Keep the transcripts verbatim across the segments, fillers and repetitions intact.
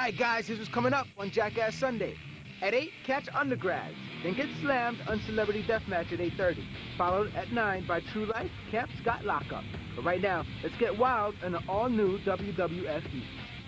Alright guys, here's what's coming up on Jackass Sunday. At eight, catch Undergrads. Then get slammed on Celebrity Deathmatch at eight thirty. Followed at nine by True Life, Camp Scott Lockup. But right now, let's get wild in the all-new W W F E.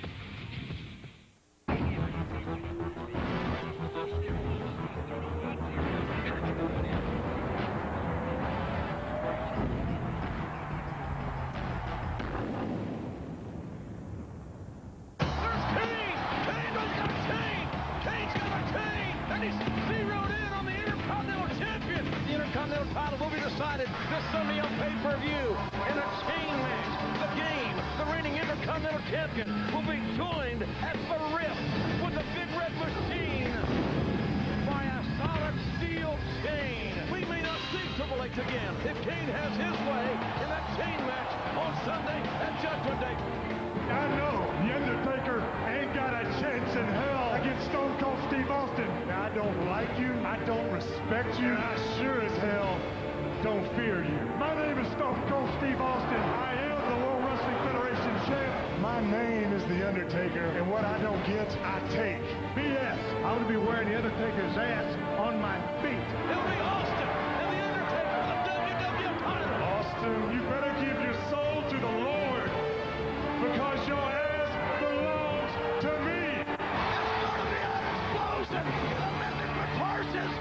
Title will be decided this Sunday on pay-per-view in a chain match. The Game, the reigning Intercontinental Champion, will be joined at the Rift with the Big Red Machine by a solid steel chain. We may not see Triple H again if Kane has his way in that chain match on Sunday at Judgment Day. I know The Undertaker ain't got a chance in hell against Stone Cold Steve Austin. Now, I don't like you, I don't respect you, and I sure as hell don't fear you. My name is Stone Cold Steve Austin. I am the World Wrestling Federation champ. My name is The Undertaker, and what I don't get, I take. B S, I'm gonna be wearing The Undertaker's ass on my feet. It'll be Austin and The Undertaker for the W W F title. Austin, you better give your soul to the Lord, because your ass belongs to me. It's gonna be an explosion. The method for horses.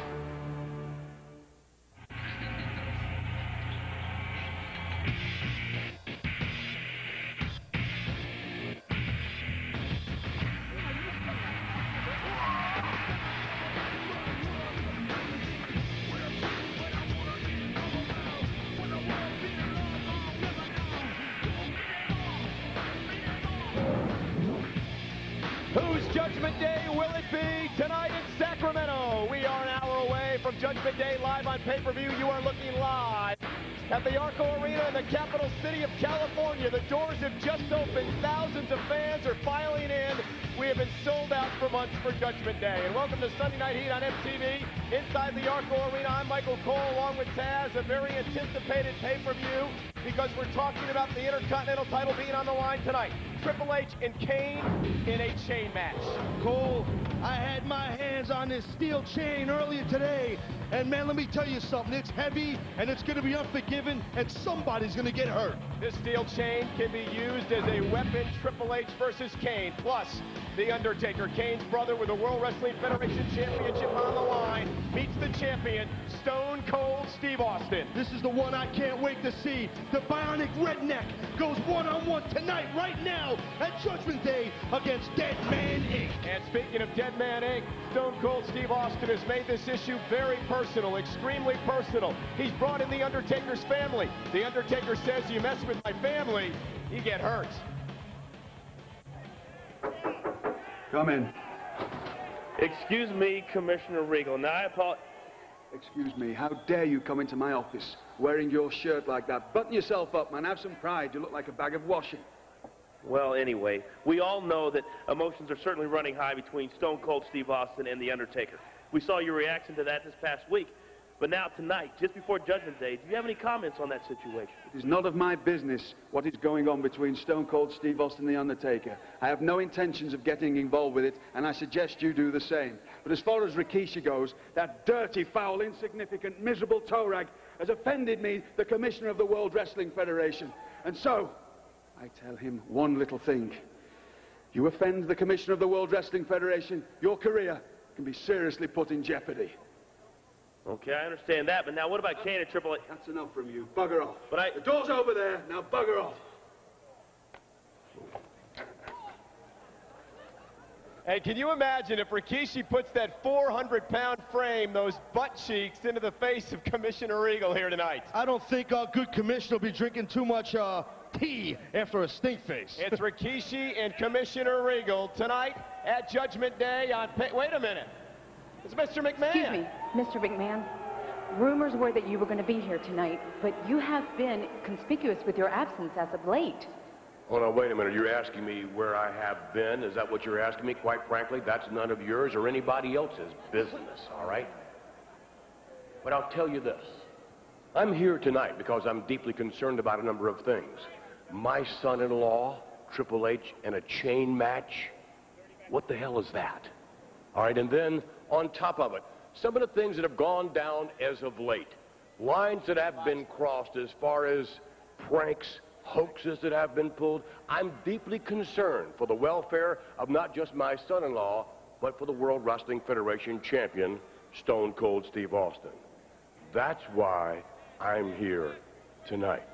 Whose Judgment Day will it be tonight in Sacramento? We are an hour away from Judgment Day live on pay-per-view. You are looking live at the Arco Arena in the capital city of California. The doors have just opened. Thousands of fans are filing in. We have been sold out for months for Judgment Day. And welcome to Sunday Night Heat on M T V. Inside the Arco Arena, I'm Michael Cole along with Taz. A very anticipated pay-per-view because we're talking about the Intercontinental title being on the line tonight. Triple H and Kane in a chain match. Cole, I had my hands on this steel chain earlier today, and man, let me tell you something, it's heavy, and it's gonna be unforgiving, and somebody's gonna get hurt. This steel chain can be used as a weapon. Triple H versus Kane, plus The Undertaker, Kane's brother with the World Wrestling Federation Championship on the line, meets the champion, Stone Cold Steve Austin. This is the one I can't wait to see. The Bionic Redneck goes one-on-one tonight, right now, at Judgment Day against Dead Man Incorporated. And speaking of Dead Man Incorporated, Stone Cold Steve Austin has made this issue very personal, extremely personal. He's brought in The Undertaker's family. The Undertaker says, you mess with my family, you get hurt. Come in. Excuse me, Commissioner Regal. Now, I apologize. Excuse me, how dare you come into my office wearing your shirt like that? Button yourself up, man. Have some pride. You look like a bag of washing. Well, anyway, we all know that emotions are certainly running high between Stone Cold Steve Austin and The Undertaker. We saw your reaction to that this past week. But now tonight, just before Judgment Day, do you have any comments on that situation? It is not of my business what is going on between Stone Cold Steve Austin and The Undertaker. I have no intentions of getting involved with it, and I suggest you do the same. But as far as Rikishi goes, that dirty, foul, insignificant, miserable toe rag has offended me, the Commissioner of the World Wrestling Federation. And so, I tell him one little thing. You offend the Commissioner of the World Wrestling Federation, your career can be seriously put in jeopardy. Okay, I understand that, but now what about Kane and Triple H? That's enough from you. Bugger off. But I... The door's over there. Now bugger off. Hey, can you imagine if Rikishi puts that four hundred pound frame, those butt cheeks, into the face of Commissioner Regal here tonight? I don't think our good commissioner will be drinking too much uh, tea after a stink face. It's Rikishi and Commissioner Regal tonight at Judgment Day on pay... Wait a minute. It's Mister McMahon. Excuse me, Mister McMahon. Rumors were that you were going to be here tonight, but you have been conspicuous with your absence as of late. Hold on, wait a minute. You're asking me where I have been? Is that what you're asking me? Quite frankly, that's none of yours or anybody else's business, all right? But I'll tell you this. I'm here tonight because I'm deeply concerned about a number of things. My son-in-law, Triple H, in a chain match. What the hell is that? All right, and then on top of it, some of the things that have gone down as of late, lines that have been crossed as far as pranks, hoaxes that have been pulled. I'm deeply concerned for the welfare of not just my son-in-law, but for the World Wrestling Federation champion, Stone Cold Steve Austin. That's why I'm here tonight.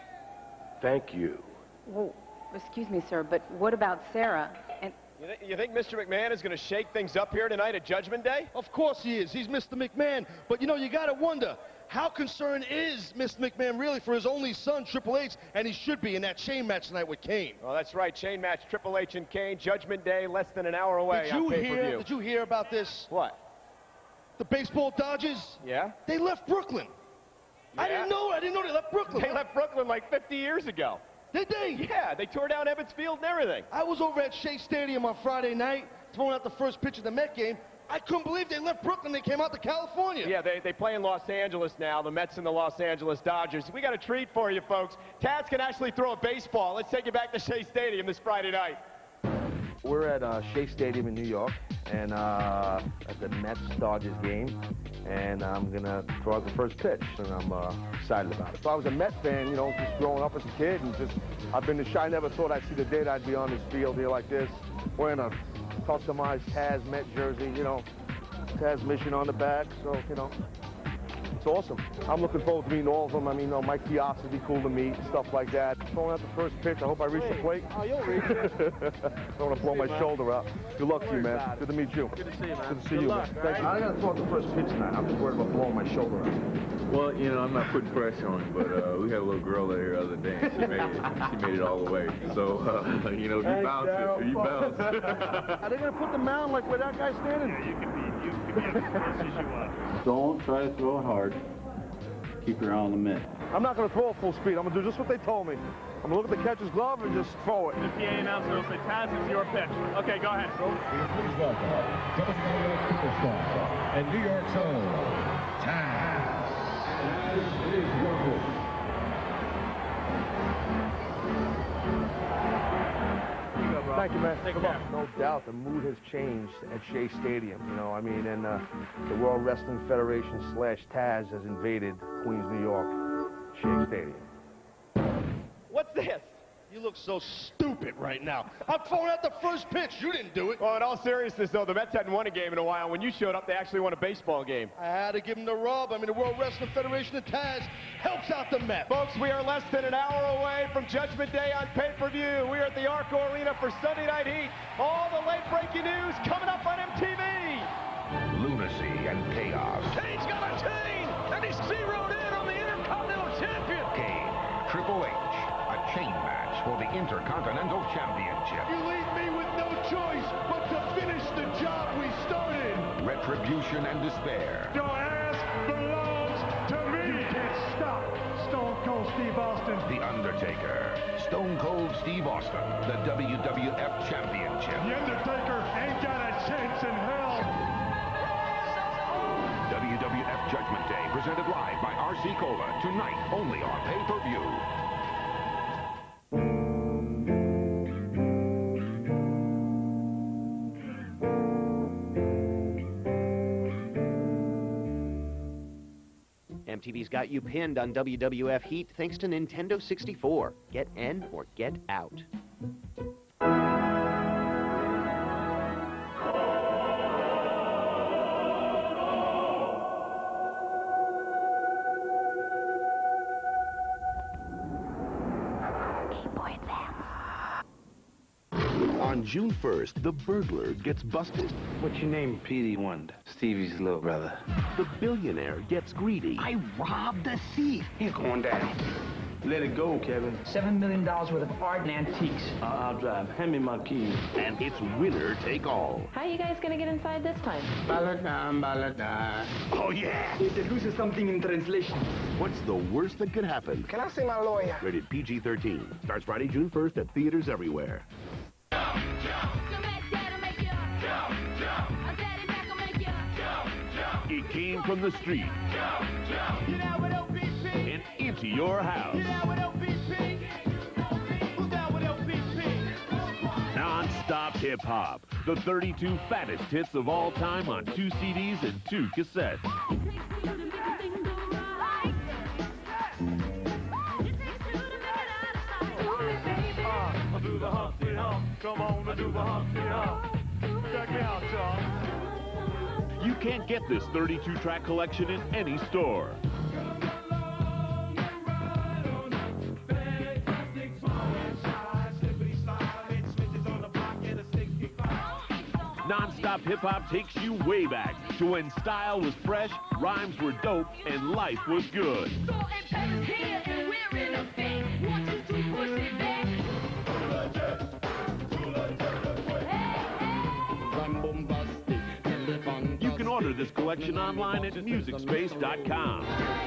Thank you. Well, excuse me, sir, but what about Sarah? And You, th you think Mister McMahon is going to shake things up here tonight at Judgment Day? Of course he is. He's Mister McMahon. But, you know, you got to wonder, how concerned is Mister McMahon really for his only son, Triple H, and he should be in that chain match tonight with Kane? Well, that's right. Chain match, Triple H and Kane, Judgment Day, less than an hour away Did on you pay-per-view. hear, did you hear about this? What? The baseball Dodgers? Yeah? They left Brooklyn. I Yeah? didn't know. I didn't know they left Brooklyn. They left Brooklyn like fifty years ago. Did they? Yeah, they tore down Ebbets Field and everything. I was over at Shea Stadium on Friday night, throwing out the first pitch of the Met game. I couldn't believe they left Brooklyn. They came out to California. Yeah, they, they play in Los Angeles now, the Mets and the Los Angeles Dodgers. We got a treat for you, folks. Taz can actually throw a baseball. Let's take you back to Shea Stadium this Friday night. We're at uh, Shea Stadium in New York, and uh, at the Mets-Dodgers game, and I'm going to throw out the first pitch, and I'm uh, excited about it. So I was a Met fan, you know, just growing up as a kid, and just, I've been to Shea. I never thought I'd see the day that I'd be on this field here like this, wearing a customized Taz Met jersey, you know, Taz mission on the back, so, you know, it's awesome. I'm looking forward to meeting all of them. I mean, you know, Mike Piazza would be cool to meet, stuff like that. Throwing out the first pitch, I hope I reach the plate. Oh, you'll reach it. Don't want to blow my shoulder out. Good luck to you, man. Good to meet you. Good to see you, man. Good to see Good you, luck, man. Thank you. all right? I got to throw out the first pitch tonight. I'm just worried about blowing my shoulder out. Well, you know, I'm not putting pressure on him, but uh, we had a little girl out here the other day, and she made it, she made it all the way. So, uh, you know, if you bounce it, you bounce. Are they going to put the mound like where that guy's standing? Yeah, you can be, you can be as close as you want. Don't try to throw it hard. Keep your eye on the mitt. I'm not going to throw it full speed. I'm going to do just what they told me. I'm going to look at the catcher's glove and just throw it. The P A announcer will say, Taz, it's your pitch. Okay, go ahead. Please welcome W W F superstar and New York's own Taz. Thank you, man. Take Good care. luck. No doubt the mood has changed at Shea Stadium, you know, I mean, and uh, the World Wrestling Federation slash Taz has invaded Queens, New York, Shea Stadium. What's this? You look so stupid right now. I'm throwing out the first pitch. You didn't do it. Well, in all seriousness, though, the Mets hadn't won a game in a while. When you showed up, they actually won a baseball game. I had to give him the rub. I mean, the World Wrestling Federation of Taz helps out the Mets. Folks, we are less than an hour away from Judgment Day on pay-per-view. We are at the Arco Arena for Sunday Night Heat. All the late-breaking news coming up on M T V. Lunacy and chaos. Kane's got a chain, and he's zeroed in on the Intercontinental Champion. Kane, Triple H, a chain match for the Intercontinental Championship. You leave me with no choice but to finish the job we started. Retribution and despair. Your ass belongs to me. You can't stop Stone Cold Steve Austin. The Undertaker, Stone Cold Steve Austin, the W W F Championship. The Undertaker ain't got a chance in hell. W W F Judgment Day, presented live by R C Cola, tonight only on pay-per-view. M T V's got you pinned on W W F Heat thanks to Nintendo sixty-four. Get in or get out. On June first, the burglar gets busted. What's your name, Petey Wonder? Stevie's little brother. The billionaire gets greedy. I robbed a thief. You're going down. Let it go, Kevin. Seven million dollars worth of art and antiques. Uh, I'll drive. Hand me my keys. And it's winner take all. How are you guys gonna get inside this time? Baladam, baladam. Oh, yeah! It loses something in translation. What's the worst that could happen? Can I see my lawyer? Rated P G thirteen. Starts Friday, June first at theaters everywhere. It came from the street and into your house. Non-stop hip-hop The thirty-two fattest hits of all time on two C Ds and two cassettes. Do the Humpty Hump. Come on and do the Humpty Hump. Check me out, y'all. You can't get this thirty-two track collection in any store. Non-stop hip-hop takes you way back to when style was fresh, rhymes were dope, and life was good. You can order this collection online at music space dot com.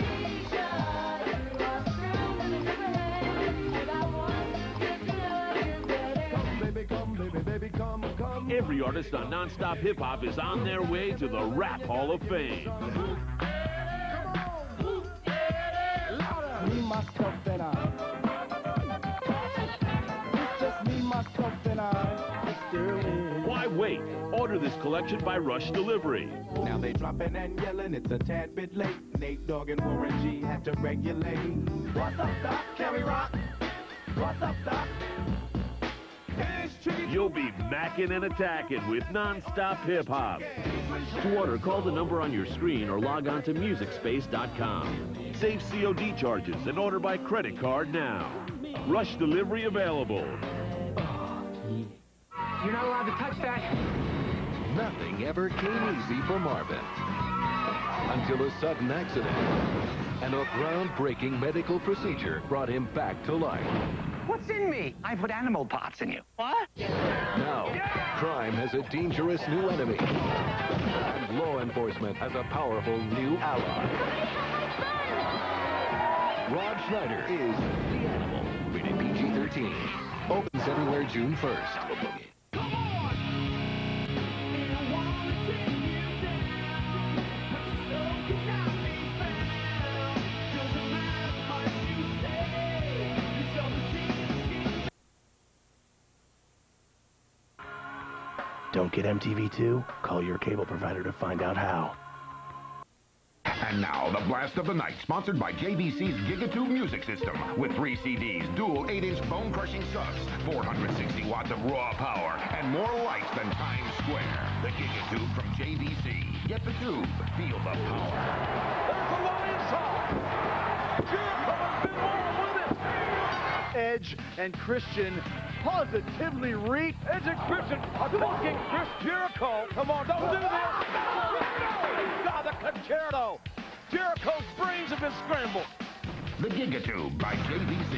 Every artist on Non-Stop Hip Hop is on their way to the Rap Hall of Fame. Me, myself, and I. It's just me, myself, and I. Why wait? Order this collection by Rush Delivery. Now they dropping and yelling, it's a tad bit late. Nate Dogg and Warren G had to regulate. What's up, Doc? Can we rock? What's up, Doc? You'll be macking and attacking with Non-Stop Hip Hop. To order, call the number on your screen or log on to music space dot com. Save C O D charges and order by credit card now. Rush Delivery available. You're not allowed to touch that. Nothing ever came easy for Marvin. Until a sudden accident and a groundbreaking medical procedure brought him back to life. What's in me? I put animal parts in you. What? Now, crime has a dangerous new enemy. And law enforcement has a powerful new ally. Rob Schneider is The Animal. Rated P G thirteen. Opens everywhere June first. Don't get M T V two? Call your cable provider to find out how. And now, the blast of the night, sponsored by J V C's Gigatube Music System. With three C Ds, dual eight inch bone-crushing subs, four hundred sixty watts of raw power, and more lights than Times Square. The Gigatube from J V C. Get the tube. Feel the power. There's the Lions song. Jericho has been more with it. Edge and Christian positively read. Edge and Christian are blocking Chris Jericho. Come on, don't do this. God, the concerto. Jericho's brains have been scrambled. The Gigatube by J V C.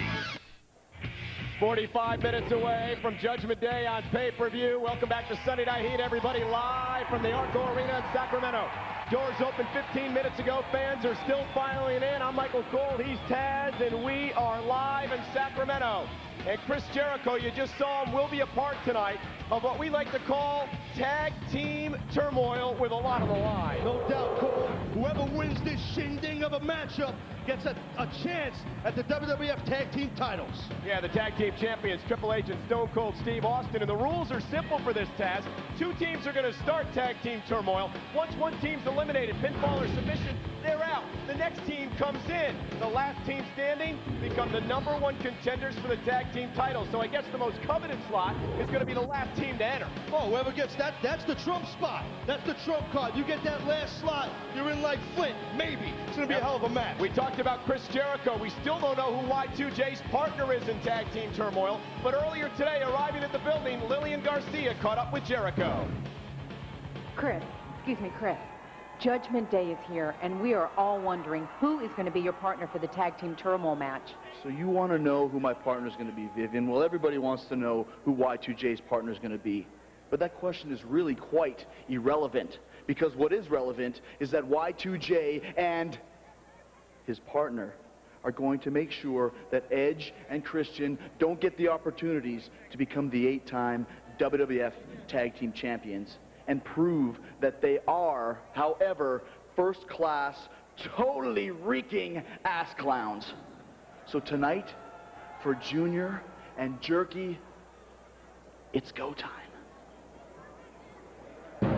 forty-five minutes away from Judgment Day on pay-per-view. Welcome back to Sunday Night Heat, everybody, live from the Arco Arena in Sacramento. Doors opened fifteen minutes ago. Fans are still filing in. I'm Michael Cole. He's Taz, and we are live in Sacramento. And Chris Jericho, you just saw him, will be a part tonight of what we like to call tag team turmoil with a lot on the line. No doubt, Cole. Whoever wins this shindig of a matchup gets a, a chance at the W W F Tag Team titles. Yeah, the tag team champions, Triple H and Stone Cold Steve Austin. And the rules are simple for this, Taz. Two teams are going to start tag team turmoil. Once one team's eliminated, pinfall or submission, they're out. The next team comes in. The last team standing become the number one contenders for the tag team title. So I guess the most coveted slot is going to be the last team to enter. Oh, whoever gets that, that's the trump spot. That's the trump card. You get that last slot, you're in like Flint. Maybe. It's going to be a hell of a match. We talked about Chris Jericho. We still don't know who Y two J's partner is in tag team turmoil. But earlier today, arriving at the building, Lillian Garcia caught up with Jericho. Chris, excuse me, Chris. Judgment Day is here, and we are all wondering who is going to be your partner for the tag team turmoil match. So you want to know who my partner is going to be, Vivian? Well, everybody wants to know who Y two J's partner is going to be. But that question is really quite irrelevant, because what is relevant is that Y two J and his partner are going to make sure that Edge and Christian don't get the opportunities to become the eight-time W W F Tag Team Champions and prove that they are, however, first-class, totally reeking ass clowns. So tonight, for Junior and Jerky, it's go time.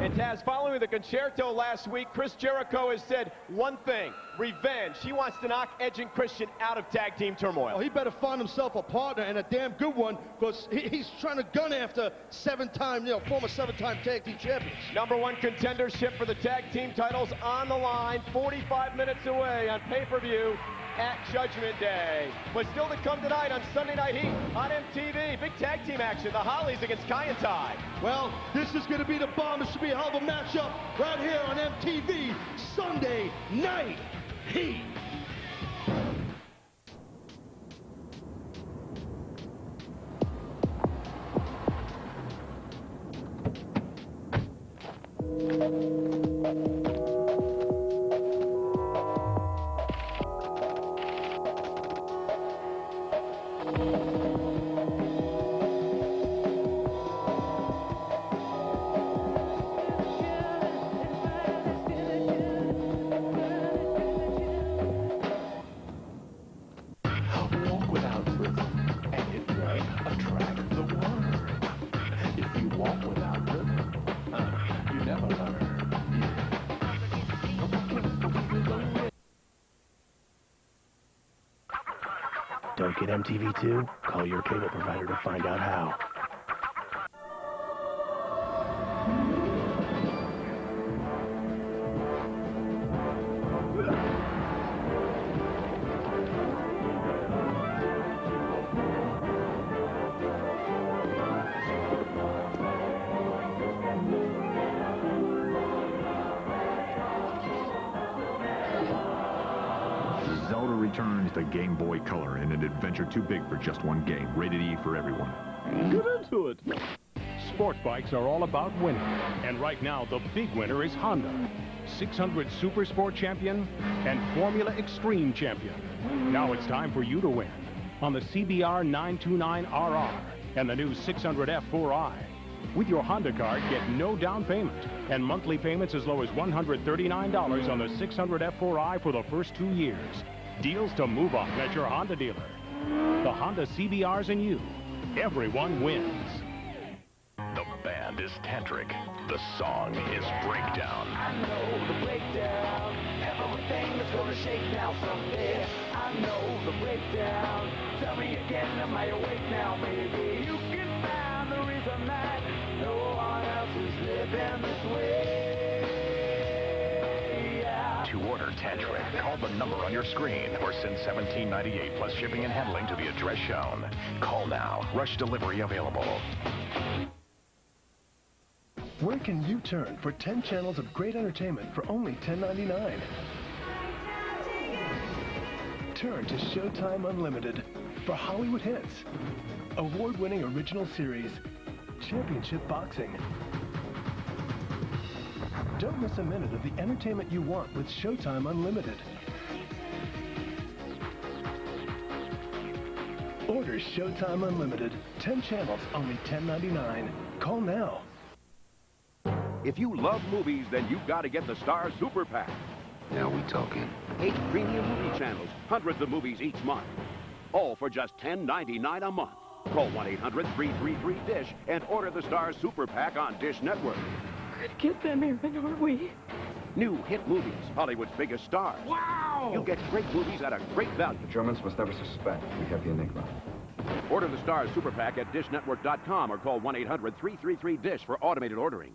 And Taz, following the concerto last week, Chris Jericho has said one thing: revenge. He wants to knock Edge and Christian out of tag team turmoil. Well, he better find himself a partner, and a damn good one, because he, he's trying to gun after seven-time, you know, former seven-time tag team champions. Number one contendership for the tag team titles on the line, forty-five minutes away on pay-per-view at Judgment Day. But still to come tonight on Sunday Night Heat on M T V. Big tag team action, the Hollies against Kai and Tai. Well, this is going to be the bomb. It should be a hell of a matchup right here on M T V, Sunday Night Heat. Walk without rhythm, and it won't attract the worm. If you walk without rhythm, uh, you never learn. Don't get M T V two? Call your cable provider to find out how. Zelda returns to Game Boy Color in an adventure too big for just one game. Rated E for everyone. Get into it. Sport bikes are all about winning. And right now, the big winner is Honda. six hundred Super Sport Champion and Formula Extreme Champion. Now it's time for you to win on the C B R nine twenty-nine R R and the new six hundred F four I. With your Honda card, get no down payment and monthly payments as low as one hundred thirty-nine dollars on the six hundred F four I for the first two years. Deals to move on at your Honda dealer. The Honda C B Rs and you. Everyone wins. The band is Tantric. The song is Breakdown. I know the breakdown. Everything is gonna shake down someday. I know the breakdown. Tell me again, am I awake now? Maybe you can find the reason that no one else is living this way. Yeah. To order Tantric, call the number on your screen or send seventeen ninety-eight plus shipping and handling to the address shown. Call now. Rush delivery available. Where can you turn for ten channels of great entertainment for only ten ninety-nine? Turn to Showtime Unlimited for Hollywood hits, award-winning original series, championship boxing. Don't miss a minute of the entertainment you want with Showtime Unlimited. Order Showtime Unlimited. ten channels, only ten ninety-nine. Call now. If you love movies, then you've got to get the Star Super Pack. Now we talking. Eight premium movie channels, hundreds of movies each month. All for just ten ninety-nine a month. Call one eight hundred three three three DISH and order the Star Super Pack on Dish Network. Get them, Aaron, aren't we? New hit movies, Hollywood's biggest stars. Wow! You'll get great movies at a great value. The Germans must never suspect we have the Enigma. Order the Star Super Pack at dish network dot com or call one eight hundred three three three DISH for automated ordering.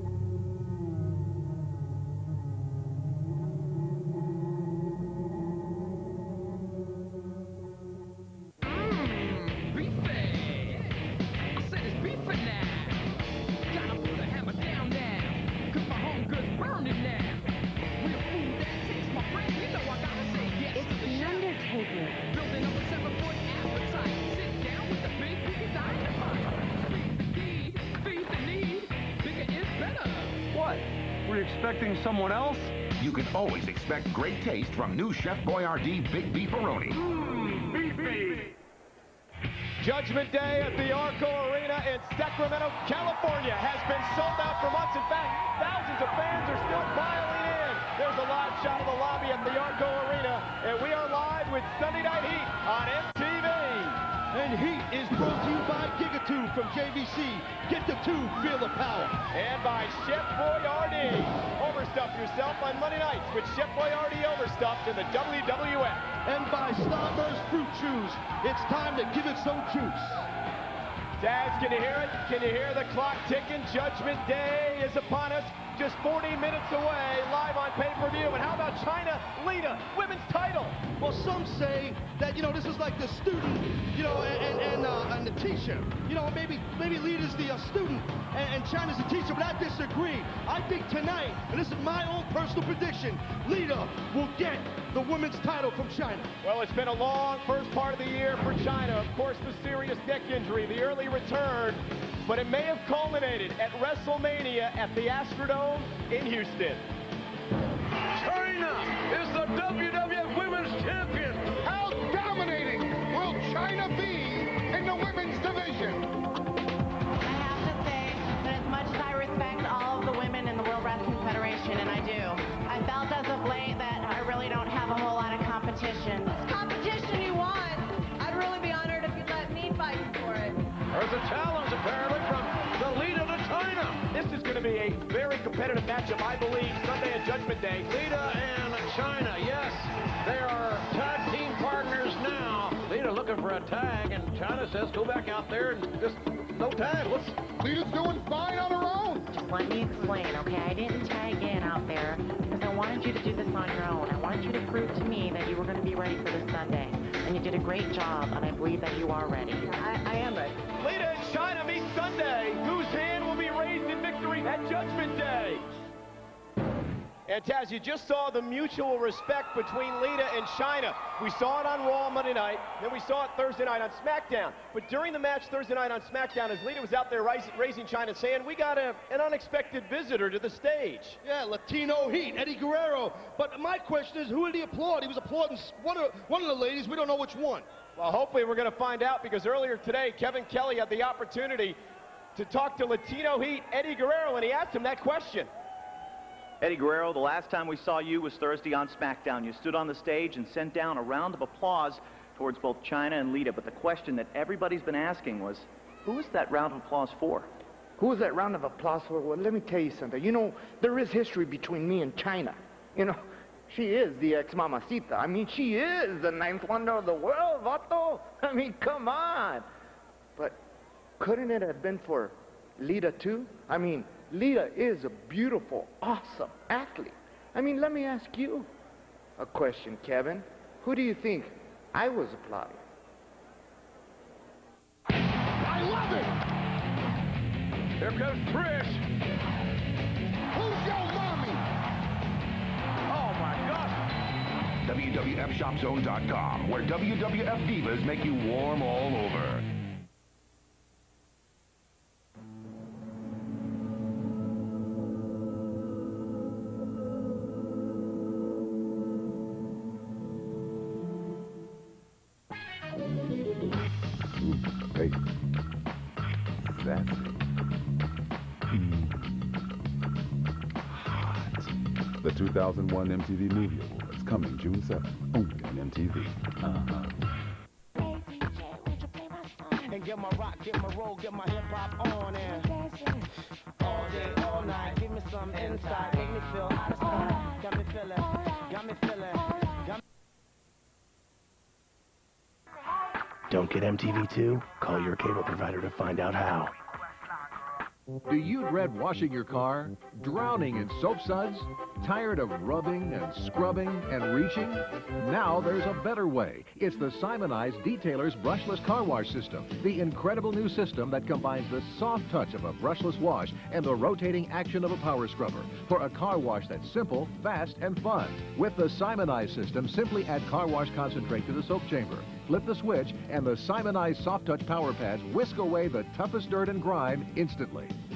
Expecting someone else? You can always expect great taste from new Chef Boyardee Big Beefaroni. Mmm, beefy. Judgment Day at the Arco Arena in Sacramento, California has been sold out for months. In fact, thousands of fans are still piling in. There's a live shot of the lobby at the Arco Arena, and we are live with Sunday Night Heat on M T V. And Heat is brought to you by Gigatube. two from J V C. Get the two, feel the power. And by Chef Boyardee. Overstuff yourself on Monday nights with Chef Boyardee Overstuffed in the W W F. And by Starburst Fruit Chews. It's time to give it some juice. Daz, can you hear it? Can you hear the clock ticking? Judgment Day is upon us. Just forty minutes away, live on pay-per-view. And how about China, Lita, women's title? Well, some say that, you know, this is like the student, you know, and, and, uh, and the teacher. You know, maybe maybe Lita's the uh, student and, and China's the teacher, but I disagree. I think tonight, and this is my own personal prediction, Lita will get the women's title from China. Well, it's been a long first part of the year for China. Of course, the serious neck injury, the early return. But it may have culminated at WrestleMania at the Astrodome in Houston. China is the W W F Women's Champion. How dominating will China be in the women's division? I have to say that as much as I respect all of the women in the World Wrestling Federation, and I do, I felt as of late that I really don't have a whole lot of competition. This competition you want, I'd really be honored if you'd let me fight for it. There's a challenge, apparently, from the Lita to China. This is going to be a very competitive matchup, I believe, Sunday at Judgment Day. Lita and China, yes, they are tag team partners now. Lita looking for a tag, and China says go back out there and just no tag. What's Lita's doing fine on her own. Just let me explain, okay? I didn't tag in out there because I wanted you to do this on your own. I wanted you to prove to me that you were going to be ready for this Sunday. And you did a great job, and I believe that you are ready. I, I am ready. Lita and China meet Sunday. Whose hand will be raised in victory at Judgment Day? And Taz, you just saw the mutual respect between Lita and China. We saw it on Raw Monday night, then we saw it Thursday night on SmackDown. But during the match Thursday night on SmackDown, as Lita was out there raising, raising China, saying, we got a, an unexpected visitor to the stage. Yeah, Latino heat, Eddie Guerrero. But my question is, who did he applaud? He was applauding one of, one of the ladies. We don't know which one. Well, hopefully we're going to find out, because earlier today, Kevin Kelly had the opportunity to talk to Latino heat Eddie Guerrero, and he asked him that question. Eddie Guerrero, the last time we saw you was Thursday on SmackDown. You stood on the stage and sent down a round of applause towards both China and Lita. But the question that everybody's been asking was, who is that round of applause for? Who is that round of applause for? Well, let me tell you something. You know, there is history between me and China. You know, she is the ex-mamacita. I mean, she is the ninth wonder of the world, vato. I mean, come on. But couldn't it have been for Lita, too? I mean, Lita is a beautiful, awesome athlete. I mean, let me ask you a question, Kevin. Who do you think I was applauding? I love it! Here comes Trish. Who's your mommy? Oh, my God. W W F Shop Zone dot com, where W W F divas make you warm all over. Hey, that's it. Mm. Hot. The two thousand one M T V Movie Awards coming June seventh, only on M T V. Uh-huh. And get my rock, get my roll, get my hip hop on and all day, all night. Give me some insight, make me feel out of sight. Got me feeling, got me feeling. Got me Don't get M T V two? Call your cable provider to find out how. Do you dread washing your car? Drowning in soap suds? Tired of rubbing and scrubbing and reaching? Now there's a better way. It's the Simonized Detailer's Brushless Car Wash System. The incredible new system that combines the soft touch of a brushless wash and the rotating action of a power scrubber for a car wash that's simple, fast, and fun. With the Simonized system, simply add car wash concentrate to the soap chamber. Flip the switch, and the Simonized Soft Touch Power Pads whisk away the toughest dirt and grime instantly.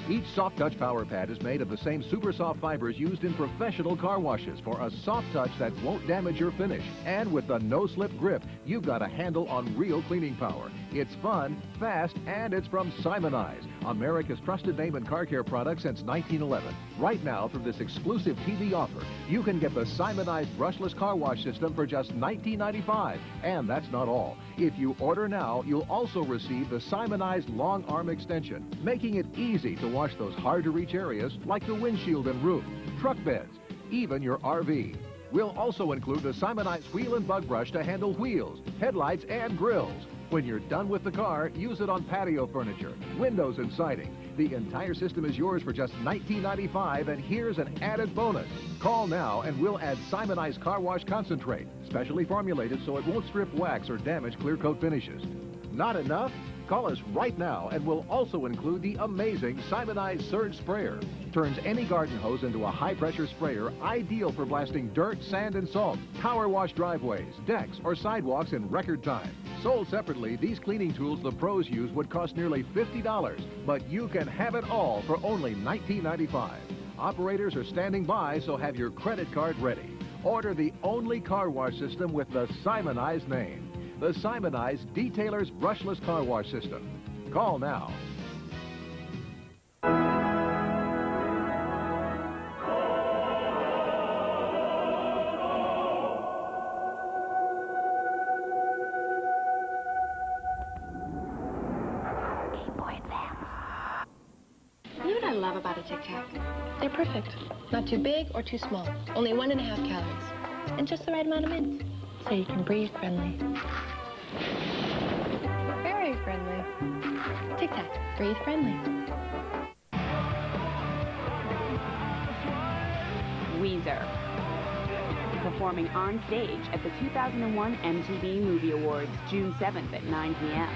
Each soft touch power pad is made of the same super soft fibers used in professional car washes for a soft touch that won't damage your finish. And with the no-slip grip, you've got a handle on real cleaning power. It's fun, fast, and it's from Simonize, America's trusted name in car care products since nineteen eleven. Right now, through this exclusive T V offer, you can get the Simonize brushless car wash system for just nineteen ninety-five. And that's not all. If you order now, you'll also receive the Simonize long arm extension, making it easy to wash those hard-to-reach areas like the windshield and roof, truck beds, even your R V. We'll also include the Simonize wheel and bug brush to handle wheels, headlights, and grills. When you're done with the car, use it on patio furniture, windows, and siding. The entire system is yours for just nineteen ninety-five, and here's an added bonus. Call now and we'll add Simonize Car Wash Concentrate, specially formulated so it won't strip wax or damage clear coat finishes. Not enough? Call us right now and we'll also include the amazing Simonize Surge Sprayer. Turns any garden hose into a high-pressure sprayer ideal for blasting dirt, sand, and salt. Power wash driveways, decks, or sidewalks in record time. Sold separately, these cleaning tools the pros use would cost nearly fifty dollars, but you can have it all for only nineteen ninety-five. Operators are standing by, so have your credit card ready. Order the only car wash system with the Simonize name. The Simonize Detailer's Brushless Car Wash System. Call now. You know what I love about a Tic Tac? They're perfect. Not too big or too small. Only one and a half calories. And just the right amount of mint. So you can breathe friendly. Very friendly. Tic Tac, breathe friendly. Weezer, performing on stage at the two thousand one M T V Movie Awards, June seventh at nine p m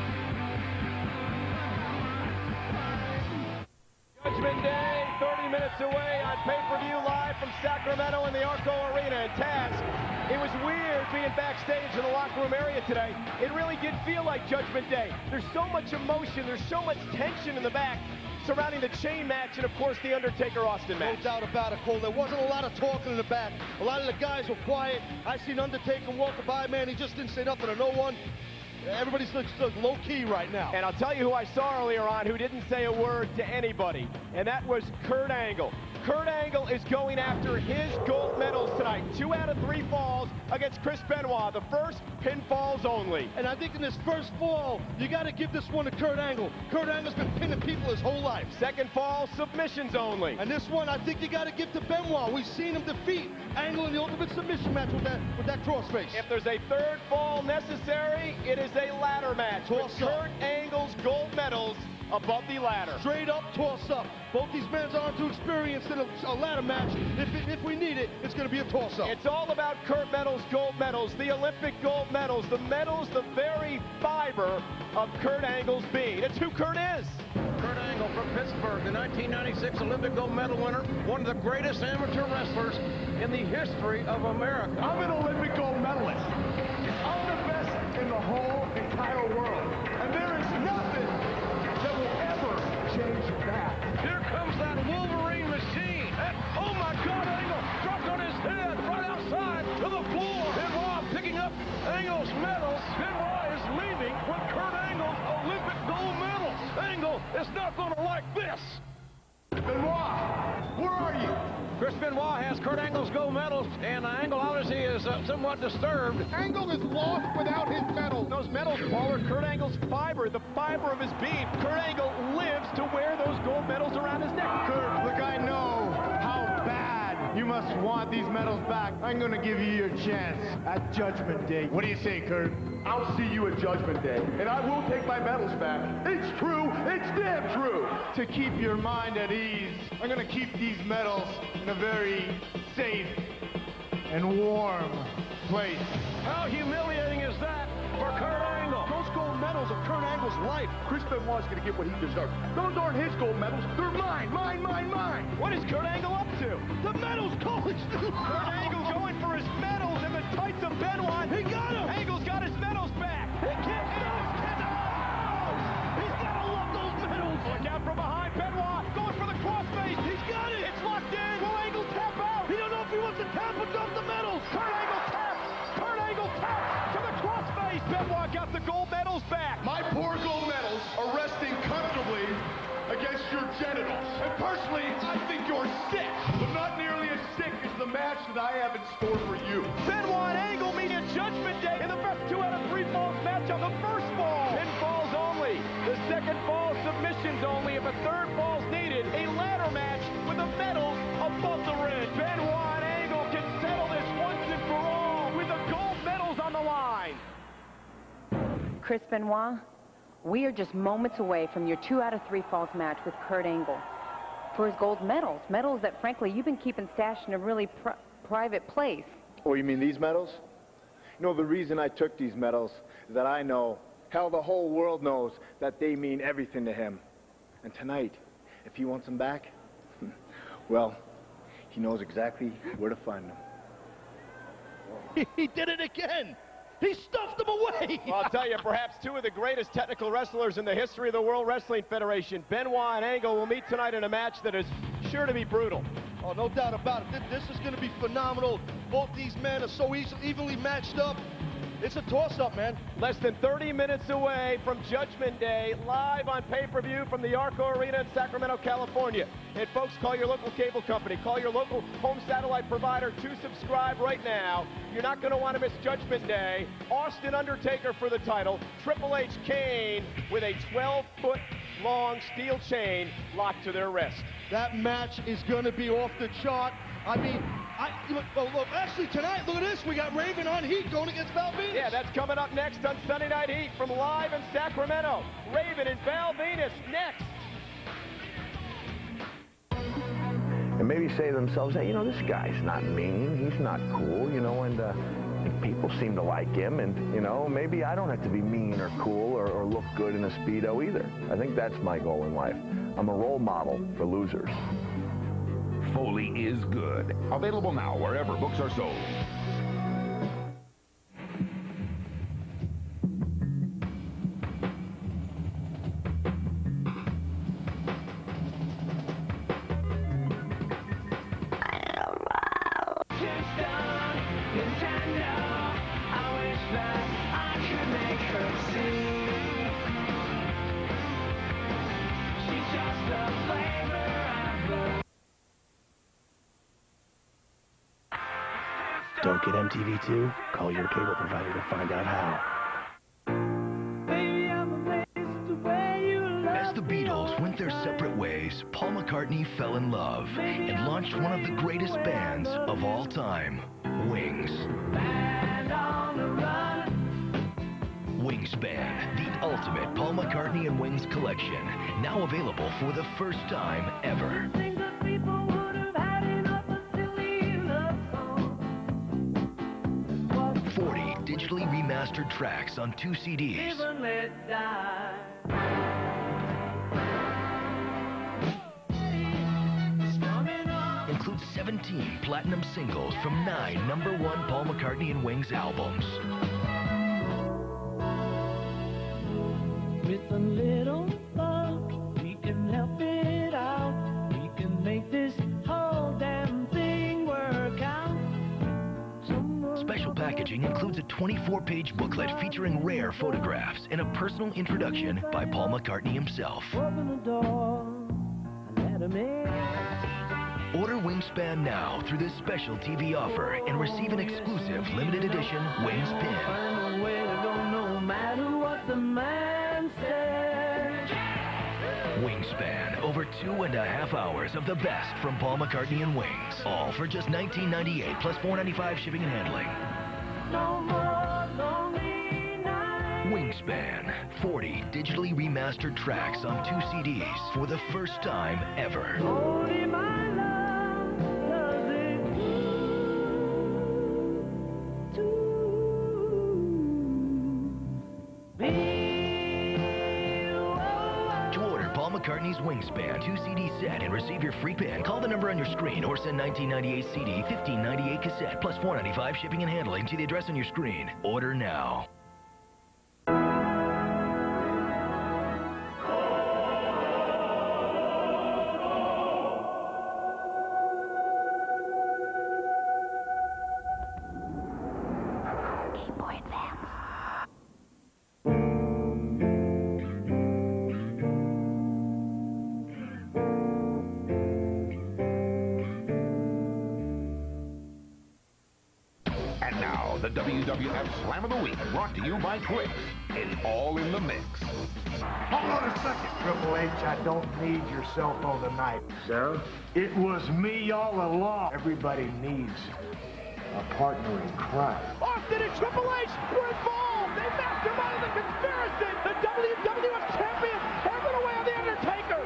Judgment Day, thirty minutes away on pay-per-view live from Sacramento in the Arco Arena. And Taz, it was weird being backstage in the locker room area today. It really did feel like Judgment Day. There's so much emotion, there's so much tension in the back surrounding the chain match and, of course, the Undertaker-Austin match. No doubt about it, Cole. There wasn't a lot of talking in the back. A lot of the guys were quiet. I seen Undertaker walking by, man. He just didn't say nothing to no one. Everybody's low-key right now. And I'll tell you who I saw earlier on who didn't say a word to anybody, and that was Kurt Angle. Kurt Angle is going after his gold medals tonight. Two out of three falls against Chris Benoit. The first, pinfalls only. And I think in this first fall, you got to give this one to Kurt Angle. Kurt Angle's been pinning people his whole life. Second fall, submissions only. And this one, I think you got to give to Benoit. We've seen him defeat Angle in the Ultimate Submission match with that with that crossface. If there's a third fall necessary, it is a ladder match. Toss with up. Kurt Angle's gold medals above the ladder. Straight up, toss up. Both these men aren't too experienced in a, a ladder match. If, it, if we need it, it's going to be a toss-up. It's all about Kurt medals, gold medals, the Olympic gold medals, the medals, the very fiber of Kurt Angle's being. It's who Kurt is. Kurt Angle from Pittsburgh, the nineteen ninety-six Olympic gold medal winner, one of the greatest amateur wrestlers in the history of America. I'm an Olympic gold medalist. I'm the best in the whole entire world. And there is nothing that will ever change that. Here comes that Wolverine machine. And, oh my God, Angle dropped on his head right outside to the floor. Benoit picking up Angle's medals. Benoit is leaving with Kurt Angle's Olympic gold medals. Angle is not going to like this. Benoit, where are you? Chris Benoit has Kurt Angle's gold medals, and Angle obviously is uh, somewhat disturbed. Angle is lost without his medals. Those medals, Paul, are Kurt Angle's fiber, the fiber of his being. Kurt Angle lives to wear those gold medals around his neck. Kurt, look, I know how bad you must want these medals back. I'm going to give you your chance at Judgment Day. What do you say, Kurt? I'll see you at Judgment Day, and I will take my medals back. It's true. It's damn true. To keep your mind at ease, I'm going to keep these medals in a very safe and warm place. How humiliating is that for Kurt Angle? Those gold medals are Kurt Angle's life. Chris Benoit's going to get what he deserves. Those aren't his gold medals. They're mine, mine, mine, mine. What is Kurt Angle up to? The medals, College. Kurt Angle going for his medals in the tights of Benoit. He got him. Angle's got his medals back. He can't get him. He's got to love those medals. Look out from behind. Benoit got it! It's locked in! Will Angle tap out? He don't know if he wants to tap or dump the medals. Kurt Angle taps! Kurt Angle taps to the crossface! Benoit got the gold medals back! My poor gold medals are resting comfortably against your genitals. And personally, I think you're sick, but not nearly as sick as the match that I have in store for you. Benoit and Angle meet at Judgment Day in the best two out of three falls match on the first fall. Pinfalls only. The second fall, submissions only. If a third fall's needed, a ladder match with the medals above the ring. Benoit and Angle can settle this once and for all with the gold medals on the line. Chris Benoit, we are just moments away from your two out of three falls match with Kurt Angle for his gold medals. Medals that, frankly, you've been keeping stashed in a really pri private place. Oh, you mean these medals? You know, the reason I took these medals is that I know, hell, the whole world knows that they mean everything to him. And tonight, if he wants them back, well, he knows exactly where to find them. He did it again. He stuffed them away. Well, I'll tell you, perhaps two of the greatest technical wrestlers in the history of the World Wrestling Federation, Benoit and Angle, will meet tonight in a match that is sure to be brutal. Oh, no doubt about it. This is going to be phenomenal. Both these men are so evenly matched up. It's a toss-up, man. Less than thirty minutes away from Judgment Day, live on pay-per-view from the Arco Arena in Sacramento, California. And folks, call your local cable company. Call your local home satellite provider to subscribe right now. You're not going to want to miss Judgment Day. Austin Undertaker for the title. Triple H Kane with a twelve foot long steel chain locked to their wrist. That match is going to be off the chart. I mean, I, look, oh, look, actually tonight, look at this. We got Raven on Heat going against Val Venus. Yeah, that's coming up next on Sunday Night Heat from live in Sacramento. Raven and Val Venus next. And maybe say to themselves, hey, you know, this guy's not mean. He's not cool, you know, and uh, people seem to like him. And, you know, maybe I don't have to be mean or cool or, or look good in a Speedo either. I think that's my goal in life. I'm a role model for losers. Foley is good. Available now wherever books are sold. Don't get M T V two? Call your cable provider to find out how. As the Beatles went their separate ways, Paul McCartney fell in love and launched one of the greatest bands of all time, Wings. Wingspan, the ultimate Paul McCartney and Wings collection, now available for the first time ever. forty digitally remastered tracks on two C Ds. Includes seventeen platinum singles from nine number one Paul McCartney and Wings albums. With a little love, we can help it out. We can make this whole damn thing work out. Special packaging includes a twenty-four page booklet featuring rare photographs and a personal introduction by Paul McCartney himself. Open the door and let him in. Order Wingspan now through this special T V offer and receive an exclusive limited edition Wings pin. Find a way to go no matter what the man says. Wingspan, over two and a half hours of the best from Paul McCartney and Wings. All for just nineteen ninety-eight plus four ninety-five shipping and handling. No more lonely nights. Wingspan, forty digitally remastered tracks on two C Ds for the first time ever. Only my love does it to be. To order Paul McCartney's Wingspan two C D set and receive your free pin, call the number on your screen or send nineteen ninety-eight C D, fifteen ninety-eight cassette, plus four ninety-five shipping and handling to the address on your screen. Order now. the W W F Slam of the Week, brought to you by Clicks. It's all in the mix. Hold on a second, Triple H. I don't need your cell phone tonight. So? It was me all along. Everybody needs a partner in crime. Austin and Triple H were involved. They masterminded the conspiracy. The W W F champion handed away on The Undertaker.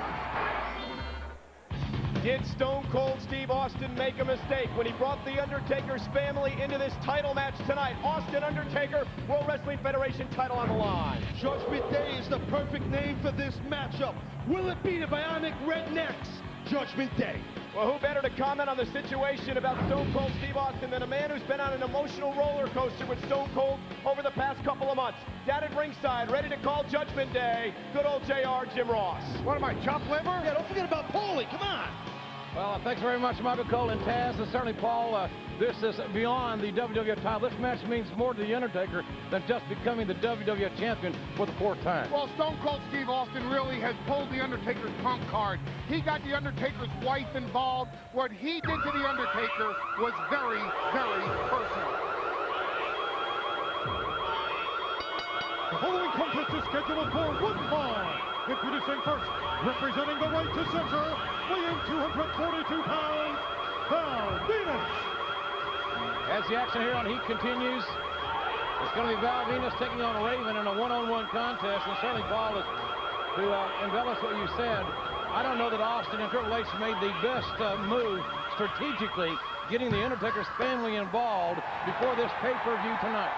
Did Stone Cold Steve Austin make a mistake when he brought The Undertaker's family into this title match tonight? Austin Undertaker, World Wrestling Federation title on the line. Judgment Day is the perfect name for this matchup. Will it be the Bionic Rednecks? Judgment Day. Well, who better to comment on the situation about Stone Cold Steve Austin than a man who's been on an emotional roller coaster with Stone Cold over the past couple of months. Down at ringside, ready to call Judgment Day, good old J R Jim Ross. What am I, chopped liver? Yeah, don't forget about Paulie, come on. Well, thanks very much, Michael Cole and Taz, and certainly, Paul, uh, this is beyond the W W F title. This match means more to The Undertaker than just becoming the W W F champion for the fourth time. Well, Stone Cold Steve Austin really has pulled The Undertaker's trump card. He got The Undertaker's wife involved. What he did to The Undertaker was very, very personal. The following contest is scheduled for one fall. Introducing first, representing the right to censor, weighing two hundred forty-two pounds, Val Venus. As the action here on Heat continues, it's going to be Val Venus taking on Raven in a one-on-one contest. And certainly, Paul, is, to uh, embellish what you said, I don't know that Austin and Triple H made the best uh, move strategically, getting The Undertaker's family involved before this pay-per-view tonight.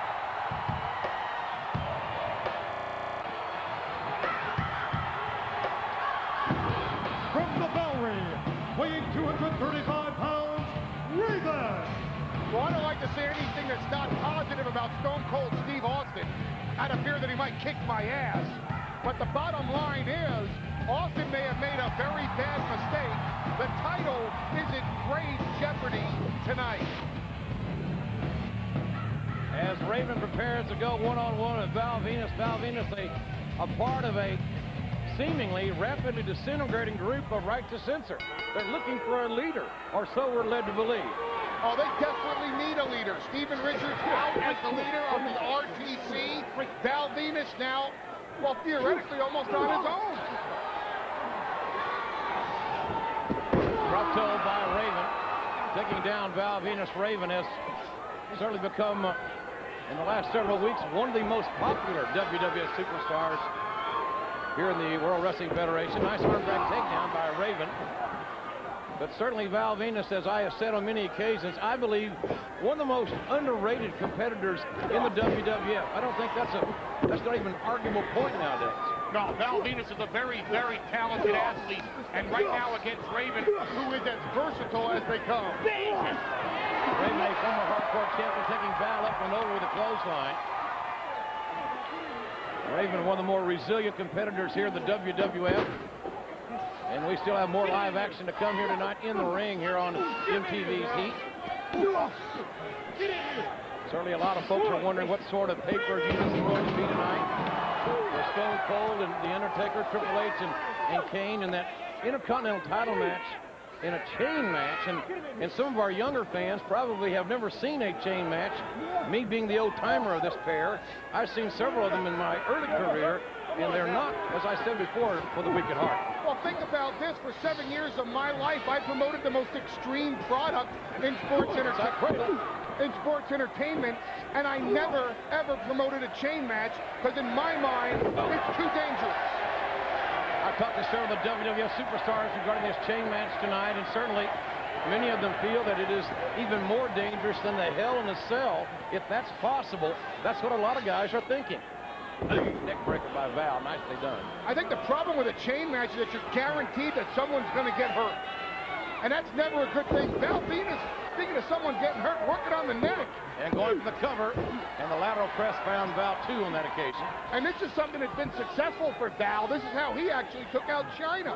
Weighing two hundred thirty-five pounds, Raven. Well, I don't like to say anything that's not positive about Stone Cold Steve Austin. Out of fear that he might kick my ass. But the bottom line is, Austin may have made a very bad mistake. The title is in grave jeopardy tonight. As Raven prepares to go one-on-one with Val Venus, Val Venus, a, a part of a seemingly rapidly disintegrating group of right to censor. They're looking for a leader, or so we're led to believe. Oh, they desperately need a leader. Steven Richards out as the leader of the R T C. Val Venus now, well, theoretically almost on his own. Drop toe by Raven. Taking down Val Venus. Raven has certainly become, uh, in the last several weeks, one of the most popular W W F superstars here in the World Wrestling Federation. Nice arm drag takedown by Raven. But certainly Val Venus, as I have said on many occasions, I believe one of the most underrated competitors in the W W F. I don't think that's a that's not even an arguable point nowadays. No, Val Venus is a very, very talented athlete. And right now against Raven, who is as versatile as they come. Raven, a former hardcore champion, taking Val up and over with a clothesline. Raven, one of the more resilient competitors here in the W W F. And we still have more live action to come here tonight in the ring here on M T V's Heat. Certainly a lot of folks are wondering what sort of pay-per-view this is going to be tonight. With Stone Cold and The Undertaker, Triple H, and, and Kane in that Intercontinental title match in a chain match. And, and some of our younger fans probably have never seen a chain match. Me being the old-timer of this pair, I've seen several of them in my early career, and they're not, as I said before, for the weak at heart. Well, think about this. For seven years of my life, I promoted the most extreme product in sports entertainment. In sports entertainment, and I never, ever promoted a chain match because, in my mind, it's too dangerous. I've talked to several of the W W F superstars regarding this chain match tonight, and certainly many of them feel that it is even more dangerous than the Hell in a Cell, if that's possible. That's what a lot of guys are thinking. Neck breaker by Val, nicely done. I think the problem with a chain match is that you're guaranteed that someone's going to get hurt. And that's never a good thing. Val Venus, speaking of someone getting hurt, working on the neck. And going for the cover, and the lateral press found Val two on that occasion. And this is something that's been successful for Val. This is how he actually took out China.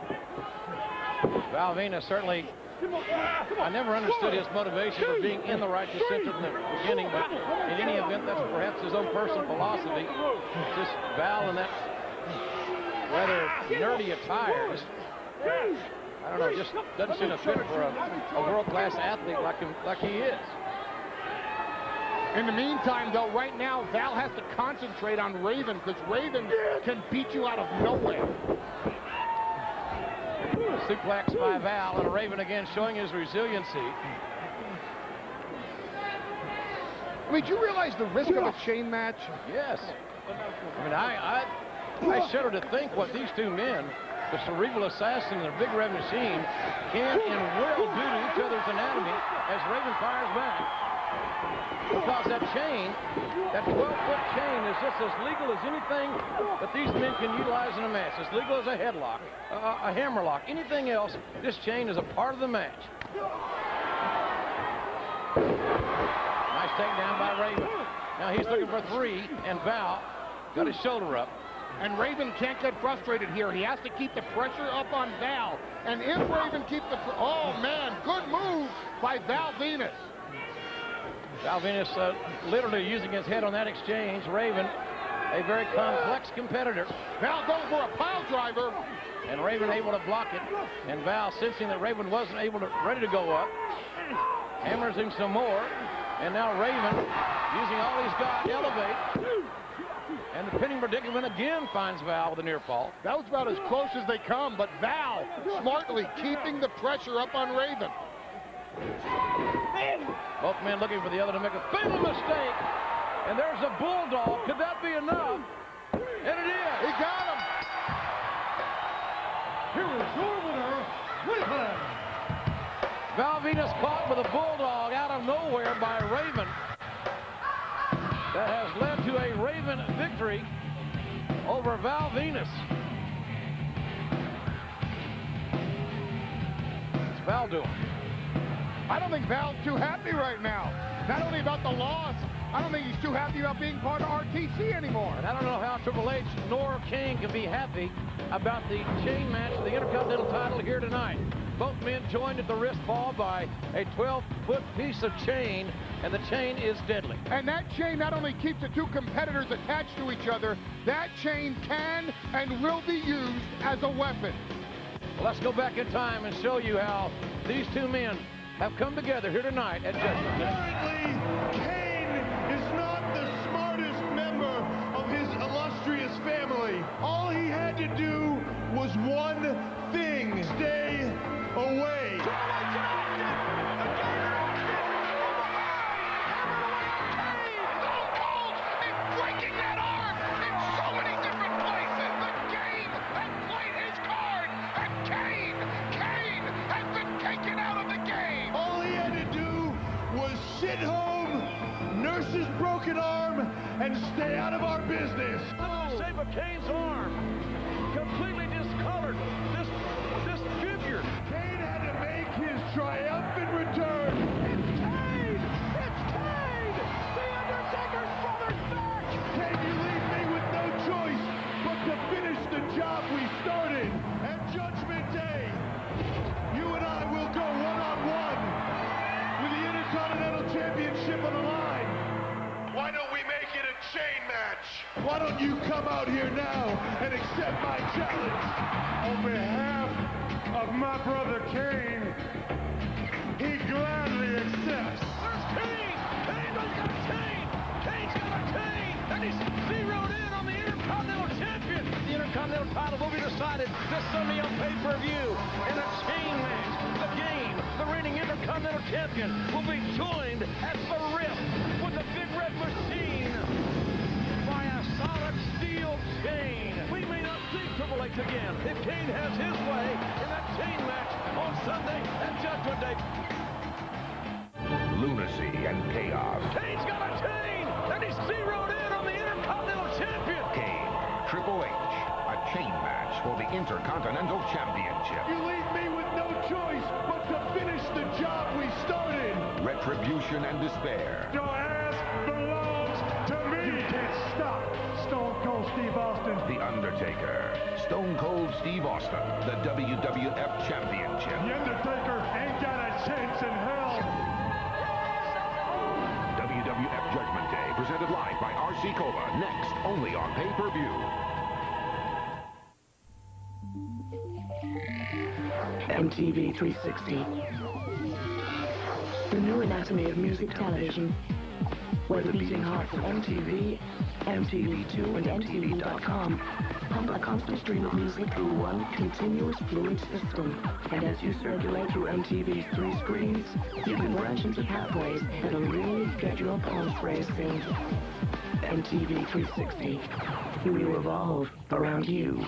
Val Venus certainly, I never understood his motivation for being in the right to center from the beginning, but in any event, that's perhaps his own personal philosophy. Just Val in that rather nerdy attire. Just, I don't know, just doesn't seem to fit for a, a world-class athlete like him, like he is. In the meantime, though, right now, Val has to concentrate on Raven because Raven can beat you out of nowhere. Suplex by Val, and Raven again showing his resiliency. I mean, do you realize the risk of a chain match? Yes. I mean, I, I, I shudder to think what these two men, the Cerebral Assassin and the Big Red Machine, can and will do to each other's anatomy as Raven fires back. Because that chain, that twelve-foot chain is just as legal as anything that these men can utilize in a match. As legal as a headlock, uh, a hammerlock, anything else, this chain is a part of the match. Nice takedown by Raven. Now he's looking for three, and Val got his shoulder up. And Raven can't get frustrated here. He has to keep the pressure up on Val. And if Raven keeps the... Oh, man, good move by Val Venus. Val Venus uh, literally using his head on that exchange. Raven, a very complex competitor. Val going for a pile driver. And Raven able to block it. And Val, sensing that Raven wasn't able to, ready to go up, hammers him some more. And now Raven, using all he's got, elevate. And the pinning predicament again finds Val with a near fall. That was about as close as they come, but Val smartly keeping the pressure up on Raven. Both men looking for the other to make a fatal mistake. And there's a bulldog. Could that be enough? And it is. He got him. Here is your winner, Raven. Val Venus caught with a bulldog out of nowhere by Raven. That has led to a Raven victory over Val Venus. What's Val doing? I don't think Val's too happy right now. Not only about the loss, I don't think he's too happy about being part of R T C anymore. And I don't know how Triple H nor Kane can be happy about the chain match for the Intercontinental title here tonight. Both men joined at the wrist ball by a twelve-foot piece of chain, and the chain is deadly. And that chain not only keeps the two competitors attached to each other, that chain can and will be used as a weapon. Well, let's go back in time and show you how these two men have come together here tonight at Judgment Day. Apparently, Kane is not the smartest member of his illustrious family. All he had to do was one thing: stay away. Breaking that arm in so many different places. The game has played his card, and Kane, Kane has been taken out of the game. All he had to do was sit home, nurse his broken arm, and stay out of our business. Look at the shape of Kane's arm. Completely discolored. This, this figure. Kane had to make his triumphant return. It's Kane! It's Kane! The Undertaker's brother's back! Kane, you leave me with no choice but to finish the job we started. At Judgment Day, you and I will go one-on-one with the Intercontinental Championship on the line. Why don't we make it a chain match? Why don't you come out here now and accept my challenge? On behalf of my brother Kane, he gladly accepts. There's Kane! Kane has got a chain! Kane's got a chain! And he's zeroed in on the Intercontinental Champion! The Intercontinental title will be decided this Sunday on pay-per-view in a chain match. The game, the reigning Intercontinental Champion, will be joined at the Rift with the Big Red Machine by a solid steel chain. We may not see Triple H again if Kane has his way in that chain match on Sunday at Judgment Day. Lunacy and chaos. Kane's got a chain, and he's zeroed in on the Intercontinental Champion. Kane, Triple H, a chain match for the Intercontinental Championship. You leave me with no choice but to finish the job we started. Retribution and despair. Your ass belongs to me. You can't stop Stone Cold Steve Austin. The Undertaker, Stone Cold Steve Austin, the W W F Championship. The Undertaker ain't got a chance in hell. W W F Judgment Day, presented live by R C Cola, next only on pay-per-view. M T V three sixty. The new anatomy of music television. Where the beating hearts of M T V, M T V two, and M T V dot com pump a constant stream of music through one continuous fluid system. And as you circulate through M T V's three screens, you can branch into pathways that'll really get your pulse racing. M T V three sixty. We revolve around you.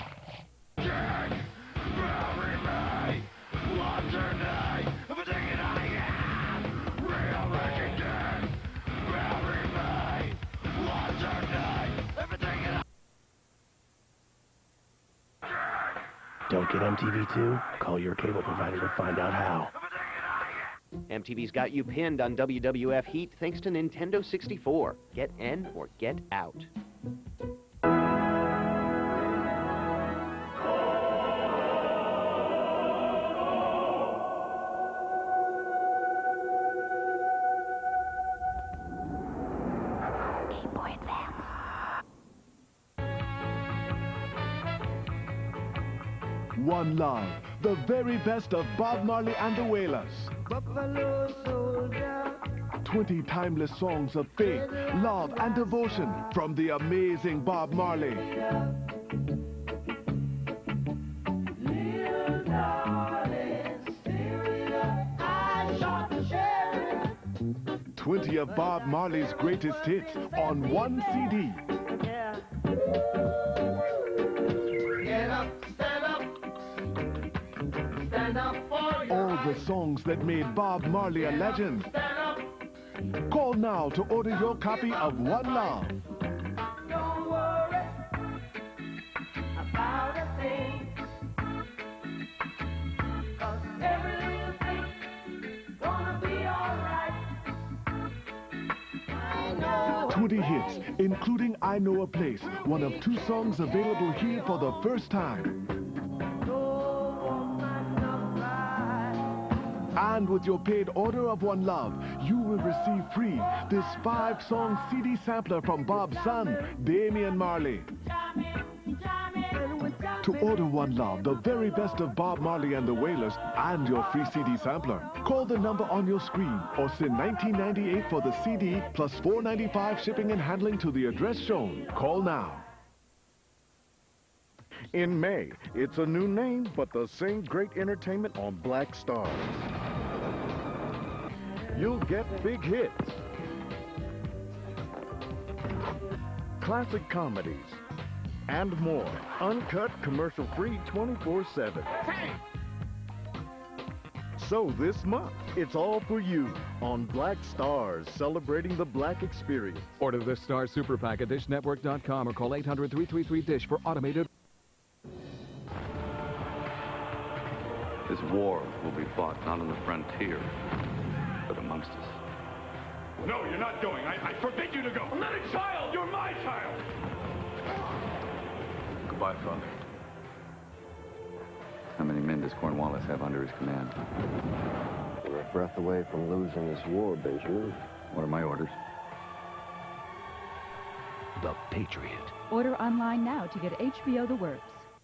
Don't get M T V two? Call your cable provider to find out how. M T V's got you pinned on W W F Heat thanks to Nintendo sixty-four. Get in or get out. One Love, the very best of Bob Marley and the Wailers. Buffalo soldier. twenty timeless songs of faith, love, and devotion from the amazing Bob Marley. twenty of Bob Marley's greatest hits on one C D. Yeah. Get up, stand up. Stand up for your All the songs that made Bob Marley a legend. stand up. Call now to order your copy of One Love. Don't worry about a thing. 'Cause every little thing's gonna be alright. I know. twenty hits, including I Know a Place, one of two songs available here for the first time. And with your paid order of One Love, you will receive free this five-song C D sampler from Bob's son, Damian Marley. To order One Love, the very best of Bob Marley and the Wailers, and your free C D sampler, call the number on your screen or send nineteen ninety-eight for the C D plus four ninety-five shipping and handling to the address shown. Call now. In May, it's a new name, but the same great entertainment on Black Stars. You'll get big hits, classic comedies, and more. Uncut, commercial-free, twenty-four seven. So this month, it's all for you on Black Stars, celebrating the Black experience. Order the Star Super Pack at dish network dot com or call eight hundred, three three three, DISH for automated. This war will be fought not on the frontier, but amongst us. No, you're not going. I, I forbid you to go. I'm not a child. You're my child. Goodbye, Father. How many men does Cornwallis have under his command? We're a breath away from losing this war, Benjamin. What are my orders? The Patriot. Order online now to get H B O The Works.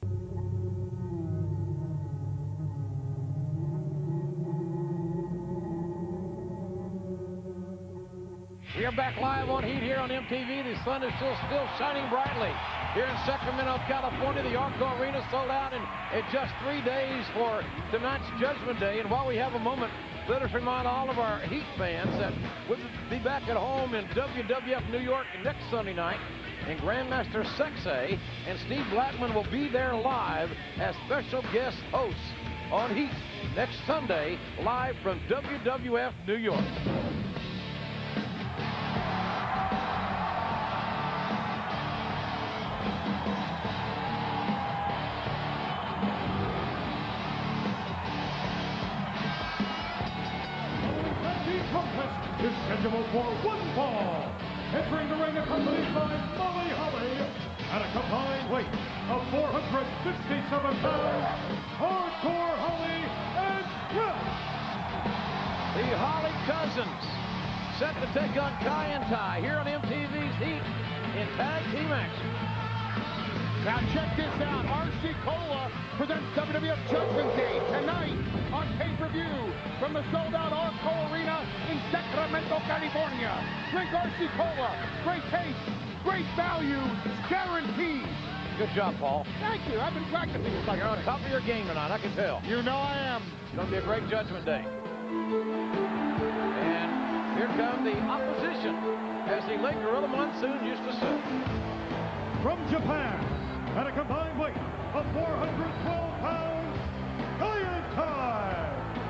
We are back live on Heat here on M T V. The sun is still still shining brightly here in Sacramento, California. The Arco Arena sold out in, in just three days for tonight's Judgment Day. And while we have a moment, let us remind all of our Heat fans that we'll be back at home in W W F New York next Sunday night. And Grandmaster Sexay and Steve Blackman will be there live as special guest hosts on Heat next Sunday, live from W W F New York. Is scheduled for one fall. Entering the ring accompanied by Molly Holly at a combined weight of four hundred fifty-seven pounds, Hardcore Holly and Rush. The Holly Cousins set to take on Kai and Tai here on M T V's Heat in tag team action. Now check this out. R C Cola presents W W F Judgment Day tonight on pay-per-view from the sold-out Arco Arena in Sacramento, Fresno, California. Drink R C Cola. Great taste, great value, guaranteed. Good job, Paul. Thank you. I've been practicing. You're on top of your game tonight, I can tell. You know I am. It's going to be a great Judgment Day. And here come the opposition, as the late Gorilla Monsoon used to say. From Japan, at a combined weight of four hundred twelve pounds, Kaientai!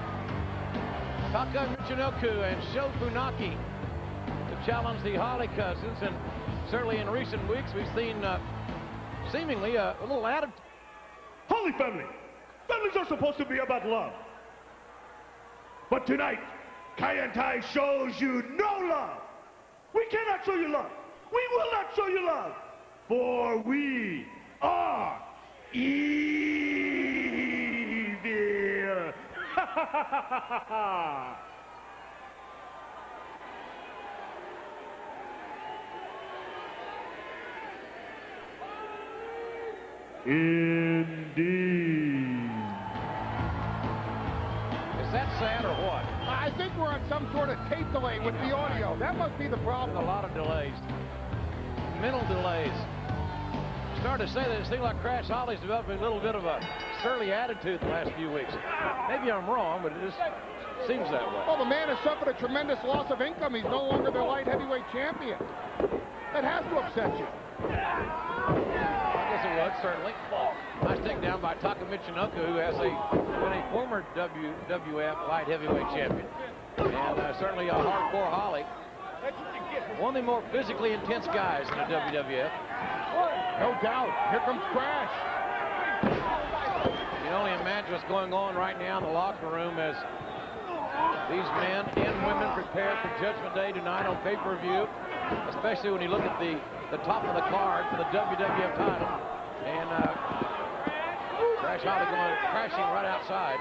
Taka Michinoku and Sho Funaki to challenge the Holly cousins, and certainly in recent weeks we've seen uh, seemingly a, a little added. Holy family! Families are supposed to be about love. But tonight, Kaientai shows you no love. We cannot show you love. We will not show you love. For we are evil. Ha ha ha ha ha ha! Indeed. Is that sad or what? I think we're on some sort of tape delay with the audio. That must be the problem. A lot of delays. Mental delays. Started to say that it seems like Crash Holly's developing a little bit of a surly attitude the last few weeks. Maybe I'm wrong, but it just seems that way. Well, the man has suffered a tremendous loss of income. He's no longer the light heavyweight champion. That has to upset you. I guess it would, certainly. Nice takedown by Taka Michinoku, who has a, been a former W W F light heavyweight champion. And uh, certainly a hardcore Holly. One of the more physically intense guys in the W W F. No doubt. Here comes Crash. You can only imagine what's going on right now in the locker room as these men and women prepare for Judgment Day tonight on pay-per-view, especially when you look at the, the top of the card for the W W F title. And uh, Crash Holly going crashing right outside.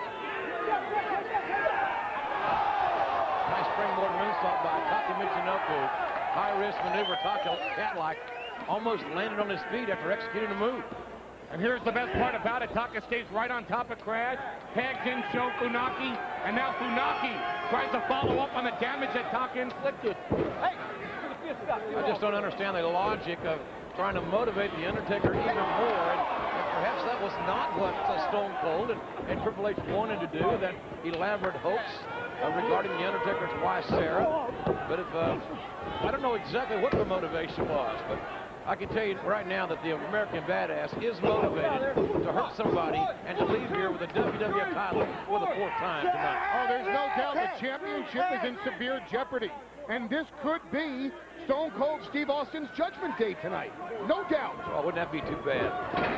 Nice springboard moonsault by Taka Michinoku. High-risk maneuver. Taka, cat-like, almost landed on his feet after executing a move. And here's the best part about it. Taka stays right on top of Crash, tags in Sho Funaki, and now Funaki tries to follow up on the damage that Taka inflicted. Hey! I just don't understand the logic of trying to motivate The Undertaker even more, and, and perhaps that was not what uh, Stone Cold and, and Triple H wanted to do, that elaborate hopes uh, regarding The Undertaker's wife, Sarah. But if, uh, I don't know exactly what the motivation was, but I can tell you right now that the American Badass is motivated to hurt somebody and to leave here with a W W F title for the fourth time tonight. Oh, there's no doubt the championship is in severe jeopardy. And this could be Stone Cold Steve Austin's Judgment Day tonight. No doubt. Oh, wouldn't that be too bad?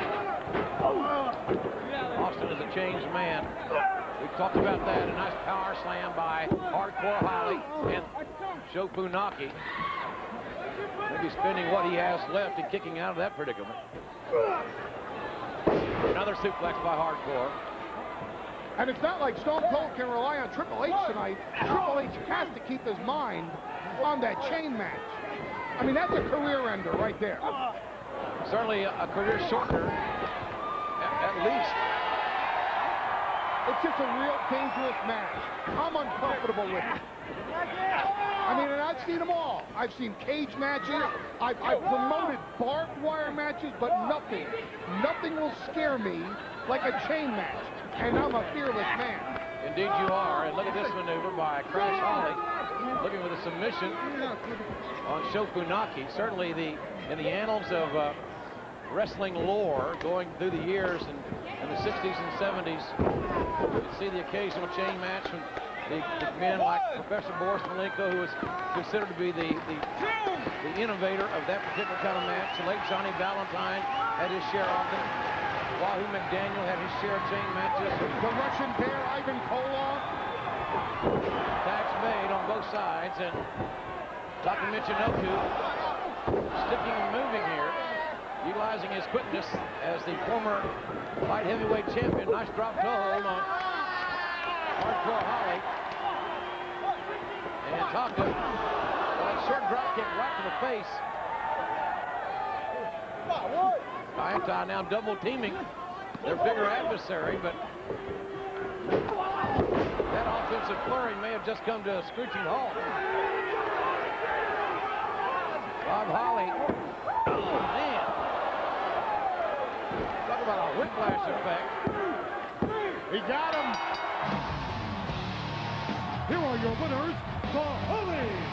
Austin is a changed man. We've talked about that. A nice power slam by Hardcore Holly and Sho Funaki. Maybe spending what he has left and kicking out of that predicament. Another suplex by Hardcore. And it's not like Stone Cold can rely on Triple H tonight. Triple H has to keep his mind on that chain match. I mean, that's a career ender right there. Certainly a career shortener, at, at least. It's just a real dangerous match. I'm uncomfortable with it. I mean, and I've seen them all. I've seen cage matches. I've, I've promoted barbed wire matches, but nothing, nothing will scare me like a chain match. And I'm a fearless man. Indeed you are. And look at this maneuver by Crash Holly, looking with a submission on Sho Funaki. Certainly the in the annals of uh, wrestling lore going through the years in, in the sixties and seventies, you see the occasional chain match from the, the men like Professor Boris Malenko, who was considered to be the, the, the innovator of that particular kind of match. The late Johnny Valentine had his share of them. Wahoo McDaniel had his share of chain matches. The Russian Bear, Ivan Koloff. Attacks made on both sides, and Taka Michinoku sticking and moving here, utilizing his quickness as the former light heavyweight champion. Nice drop toe hold on Hardcore Holly. And Taka, well, that short drop kick right to the face. Kaientai now double teaming their bigger adversary, but that offensive offensive flurry may have just come to a screeching halt. Bob Holly. Oh, man. Talk about a whiplash effect. He got him. Here are your winners, the Hollies.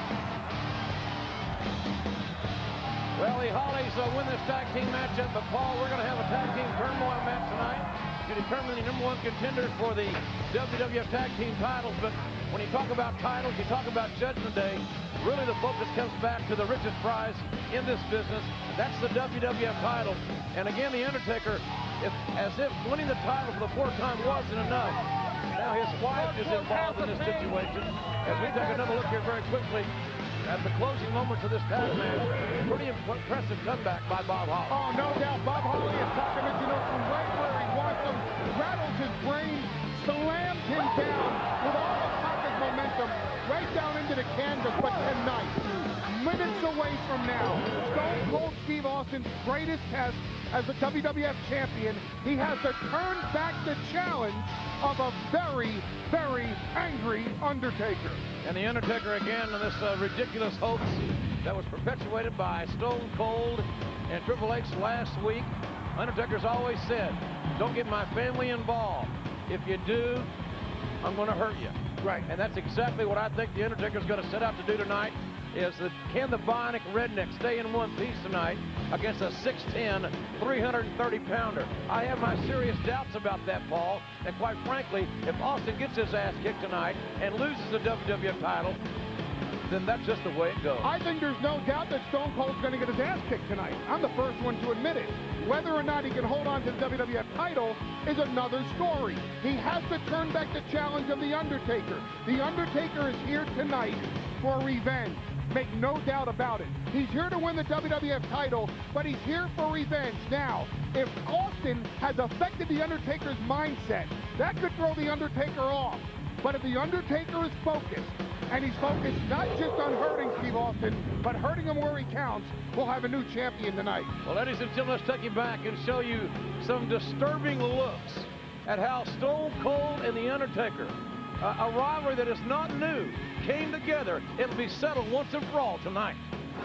Well, the Hollies uh, win this tag team matchup, but Paul, we're going to have a tag team turmoil match tonight to determine the number one contenders for the W W F tag team titles. But when you talk about titles, you talk about Judgment Day, really the focus comes back to the richest prize in this business. That's the W W F title. And again, The Undertaker, if, as if winning the title for the fourth time wasn't enough. Now his wife is involved in this situation. As we take another look here very quickly at the closing moments of this tag match, pretty impressive comeback by Bob Holly. Oh, no doubt. Bob Holly attacking him, you know, from right where he wants him, rattles his brain, slams him down with all of Paca's momentum right down into the canvas. But tonight, minutes away from now, Stone Cold Steve Austin's greatest test as the W W F champion, he has to turn back the challenge of a very, very angry Undertaker. And The Undertaker again in this uh, ridiculous hoax that was perpetuated by Stone Cold and Triple H last week. Undertaker's always said, don't get my family involved. If you do, I'm going to hurt you. Right. And that's exactly what I think The Undertaker's going to set out to do tonight, is that can the Bionic Redneck stay in one piece tonight against a six ten, three hundred thirty pounder? I have my serious doubts about that, Paul. And quite frankly, if Austin gets his ass kicked tonight and loses the W W F title, then that's just the way it goes. I think there's no doubt that Stone Cold's going to get his ass kicked tonight. I'm the first one to admit it. Whether or not he can hold on to the W W F title is another story. He has to turn back the challenge of The Undertaker. The Undertaker is here tonight for revenge. Make no doubt about it. He's here to win the W W F title, but he's here for revenge. Now, if Austin has affected The Undertaker's mindset, that could throw The Undertaker off. But if The Undertaker is focused, and he's focused not just on hurting Steve Austin, but hurting him where he counts, we'll have a new champion tonight. Well, ladies and gentlemen, let's take you back and show you some disturbing looks at how Stone Cold and The Undertaker, uh, a rivalry that is not new, came together. It'll be settled once and for all tonight.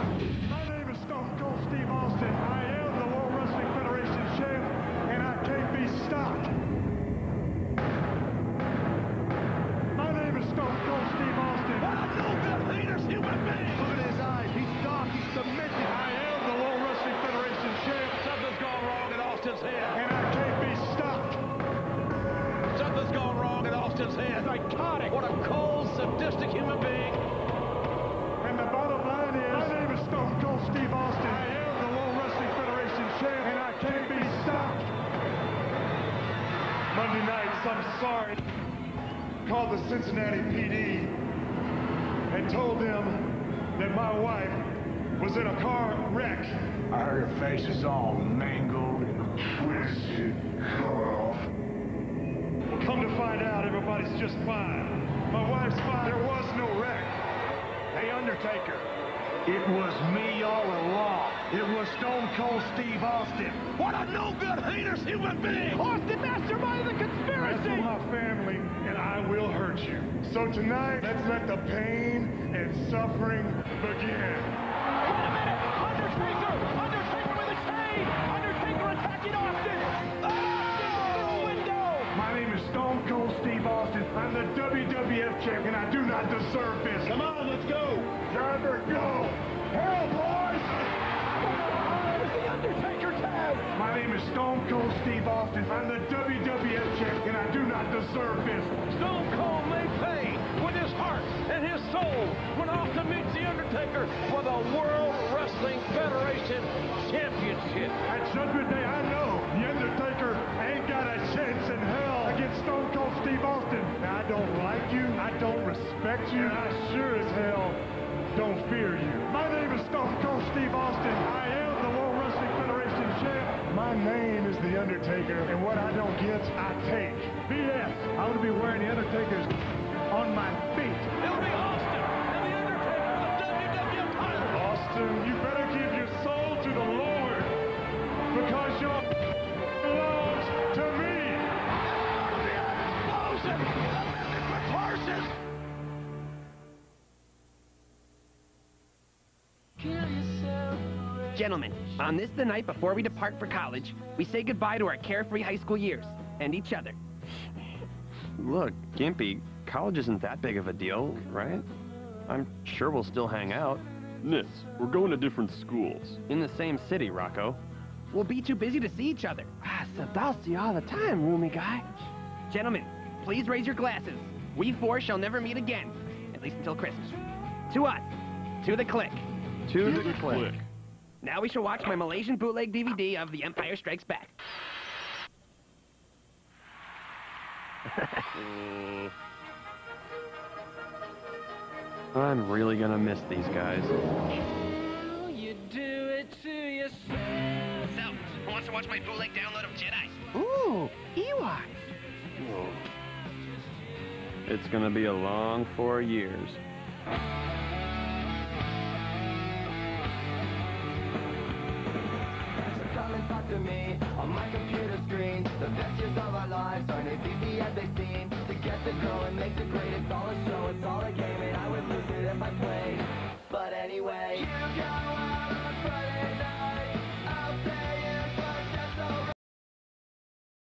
My name is Stone Cold Steve Austin. I am the World Wrestling Federation champ, and I can't be stopped. My name is Stone Cold Steve Austin. What a no-good haters human being! Look at his eyes. He's dark. He's submissive. I am the World Wrestling Federation champ. Something's gone wrong in Austin's head, and I can't be stopped. Something's gone wrong in Austin's head. Psychotic. What a cold, sadistic human being. And the bottom line is, my name is Stone Cold Steve Austin. I am the World Wrestling Federation champ, and I can't be stopped. Monday night, some sorry called the Cincinnati P D and told them that my wife was in a car wreck. I heard her face is all mangled and twisted, cut off. Well, come to find out, everybody's just fine. My wife's fine. There was no wreck. Hey, Undertaker, it was me all along. It was Stone Cold Steve Austin. What a no-good, heinous human being! Austin, mastermind of the conspiracy! That's my family, and I will hurt you. So tonight, let's let the pain and suffering begin. Wait a minute! Undertaker! Undertaker with a chain! Undertaker attacking Austin! Oh! Window! My name is Stone Cold Steve Austin. I'm the W W F champion. I do not deserve this. Come on, let's go! Driver, go! Hell, boys! The Undertaker tag! My name is Stone Cold Steve Austin. I'm the W W F champion. I do not deserve this. Stone Cold may pay with his heart and his soul when Austin meets The Undertaker for the World Wrestling Federation Championship. At Judgment Day, I know The Undertaker ain't got a chance in hell against Stone Cold Steve Austin. Now, I don't like you, I don't respect you, and I sure as hell don't fear you. My name is Stone Cold Steve Austin. I am the World Wrestling Federation champ. My name is The Undertaker, and what I don't get, I take. B S, I'm going to be wearing The Undertaker's on my feet. It'll be Austin and The Undertaker for the W W F title. Austin, you better give your soul to the Lord, because your belongs to me. Explosion! Gentlemen, on this the night before we depart for college, we say goodbye to our carefree high school years, and each other. Look, Gimpy, college isn't that big of a deal, right? I'm sure we'll still hang out. Nitz, we're going to different schools. In the same city, Rocco. We'll be too busy to see each other. Ah, Sadowski all the time, roomy guy. Gentlemen, please raise your glasses. We four shall never meet again, at least until Christmas. To us, to the click. To the click. Now we shall watch my Malaysian bootleg D V D of The Empire Strikes Back. uh, I'm really gonna miss these guys. You do it to yourself. So, who wants to watch my bootleg download of Jedi? Ooh, Ewoks. It's gonna be a long four years. Talk to me on my computer screen. The best years of our lives aren't as easy as they seem. To get the grow and make the grade, it's all a show, it's all a game, and I would lose it if I played. But anyway, you go out on Friday